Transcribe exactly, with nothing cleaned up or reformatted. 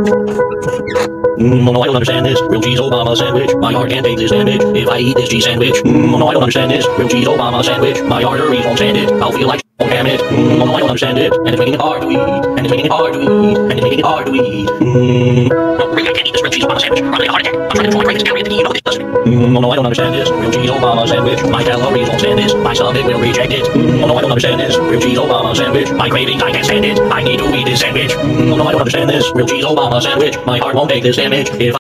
Mm, oh no, I don't understand this. Grilled cheese Obama sandwich. My heart can't take this damage if I eat this cheese sandwich. Mm, oh no, I don't understand this. Grilled cheese Obama sandwich. My arteries won't stand it. I'll feel like oh damn it. Mm, oh no, I don't understand it. And it's making it hard to eat. And it's making it hard to eat. And it's making it hard to eat. Mm. No, really, I can't eat this grilled cheese Obama sandwich. I'm gonna get a heart attack. I'm trying to control my greatest calorie into you know this doesn't. Mm, oh no, I don't understand this. Grilled cheese Obama sandwich. My calories won't stand this. My stomach will reject it. Mm, oh no, I don't understand this. Grilled cheese Obama sandwich. My cravings, I can't stand it. I need to eat this sandwich. Mm, oh no, I don't understand this. Grilled cheese Obama sandwich. My heart won't take this damage if